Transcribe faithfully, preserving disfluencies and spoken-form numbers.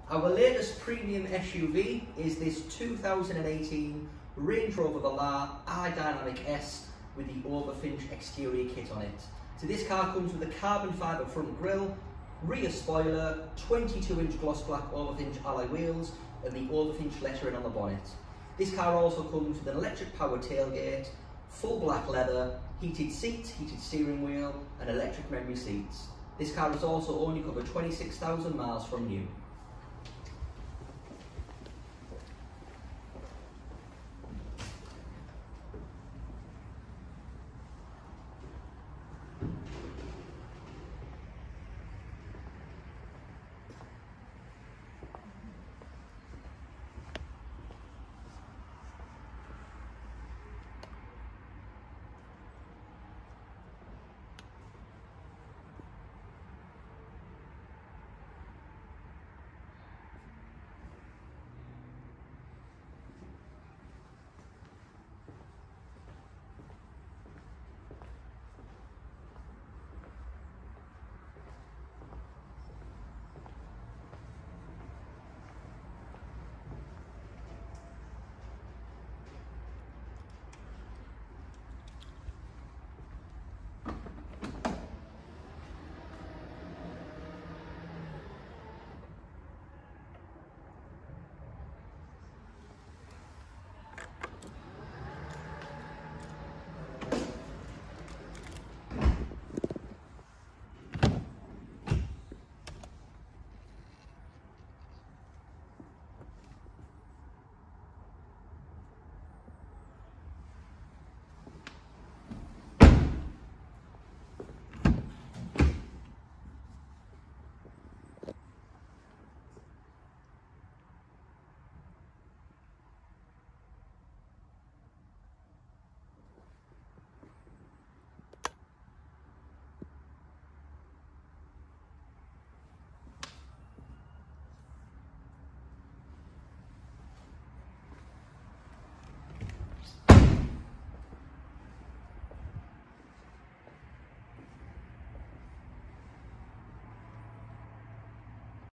Our latest premium S U V is this two thousand eighteen Range Rover Velar iDynamic S with the Overfinch exterior kit on it. So this car comes with a carbon fibre front grille, rear spoiler, twenty-two inch gloss black Overfinch alloy wheels and the Overfinch lettering on the bonnet. This car also comes with an electric powered tailgate, full black leather, heated seats, heated steering wheel and electric memory seats. This car is also only covered twenty-six thousand miles from new.